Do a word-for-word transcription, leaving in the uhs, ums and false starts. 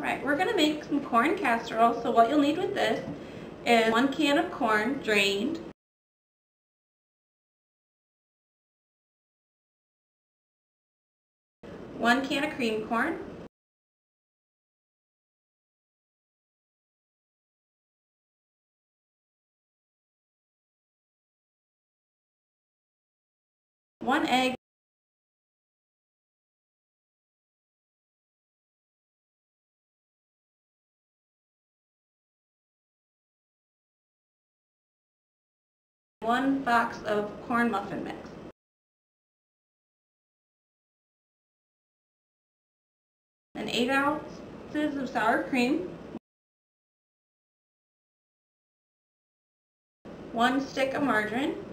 Alright, we're going to make some corn casserole. So what you'll need with this is one can of corn, drained, one can of cream corn, one egg, one box of corn muffin mix. And eight ounces of sour cream, one stick of margarine,